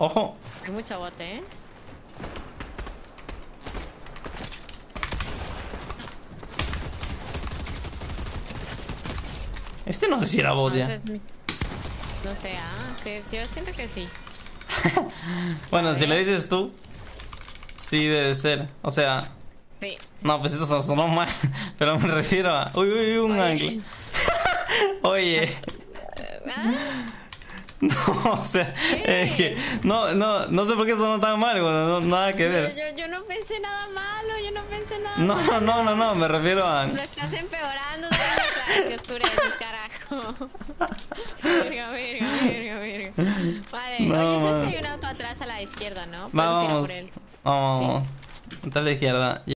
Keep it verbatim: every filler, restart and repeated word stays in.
Ojo. Hay mucho bote, ¿eh? Este no sé si era bot No, ya. ese es mi... No sé, ah, sí, sí, yo siento que sí. Bueno, si le dices tú, sí debe ser. O sea, Sí. no, pues esto son- sonó mal. Pero me refiero a. Uy, uy, un Oye. ancla. Oye. ¿Ah? No, o sea, es que no, no, no sé por qué sonó tan mal, güey, no, nada que Yo, ver. yo, yo no pensé nada malo, yo no pensé nada No, malo. no, no, no, me refiero a. Lo estás empeorando, claro, que oscureces, carajo. Verga, verga, verga, verga. Vale, No, oye, sabes man. que hay un auto atrás a la izquierda, ¿no? Va, Podemos ir a vamos. por él. Vamos, Sí. vamos. Está a la izquierda.